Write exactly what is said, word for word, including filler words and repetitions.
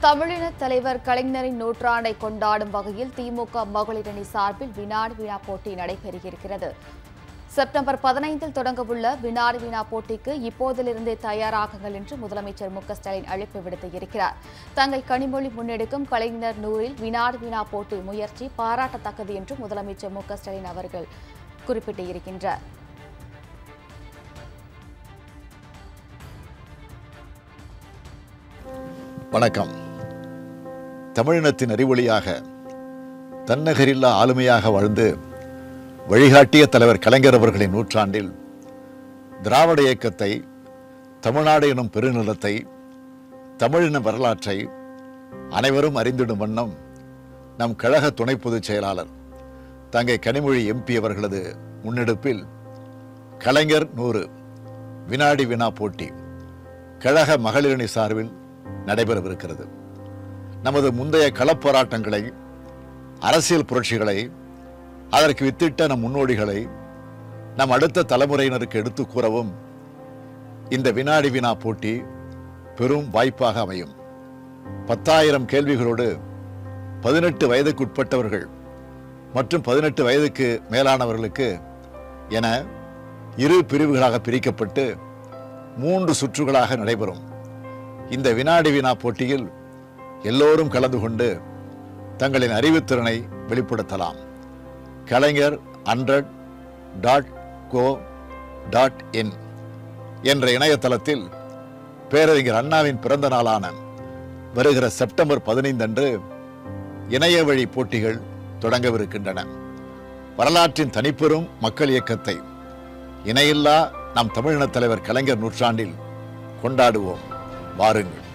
தமிழின தலைவர் கலைஞரின் நூற்றாண்டை கொண்டாடும் வகையில் திமுக மகளிரணி சார்பில் வினாடி வினா போட்டி நடைபெறுகிறது. செப்டம்பர் பதினைந்தில் தொடங்கவுள்ள வினாடி வினா போட்டிக்கு இப்போதிலிருந்தே தயாராகுங்கள் என்று முதலமைச்சர் எம் கே ஸ்டாலின் அழைப்பு விடுத்திருக்கிறார். தங்கை கனிமொழி முன்னெடுக்கும் கலைஞர் நூறில் வினாடி வினா போட்டி முயற்சி பாராட்டத்தக்கது என்று முதலமைச்சர் எம் கே ஸ்டாலின் அவர்கள் குறிப்பிட்டிருக்கின்றார். வணக்கம். தமிழினத்தின் அறிவொளியாக தன்னகரில்லா ஆளுமையாக வாழ்ந்து வழிகாட்டிய தலைவர் கலைஞர் அவர்களின் நூற்றாண்டில் திராவிட இயக்கத்தை, தமிழ்நாடு எனும் பெருநிலத்தை, தமிழின வரலாற்றை அனைவரும் அறிந்திடும் வண்ணம் நம் கழக துணை பொதுச் செயலாளர் தங்கை கனிமொழி எம்பி அவர்களது முன்னெடுப்பில் கலைஞர் நூறு வினாடி வினா போட்டி கழக மகளிரணி சார்பில் நடைபெறவிருக்கிறது. நமது முந்தைய களப்போராட்டங்களை, அரசியல் புரட்சிகளை, அதற்கு வித்திட்ட நம் முன்னோடிகளை நம் அடுத்த தலைமுறையினருக்கு எடுத்து கூறவும் இந்த வினாடி வினா போட்டி பெரும் வாய்ப்பாக அமையும். பத்தாயிரம் கேள்விகளோடு பதினெட்டு வயதுக்குட்பட்டவர்கள் மற்றும் பதினெட்டு வயதுக்கு மேலானவர்களுக்கு என இரு பிரிவுகளாக பிரிக்கப்பட்டு மூன்று சுற்றுகளாக நடைபெறும். இந்த வினாடி வினா போட்டியில் எல்லோரும் கலந்து கொண்டு தங்களின் அறிவுத்திறனை வெளிப்படுத்தலாம். Kalaignar hundred dot co dot in என்ற இணையதளத்தில் பேரறிஞர் அண்ணாவின் பிறந்த நாளான வருகிற செப்டம்பர் பதினைந்து அன்று இணைய வழி போட்டிகள் தொடங்கவிருக்கின்றன. வரலாற்றின் தனிப்பெரும் மக்கள் இயக்கத்தை இணையில்லா நம் தமிழின தலைவர் கலைஞர் நூற்றாண்டில் கொண்டாடுவோம். வாருங்கள்.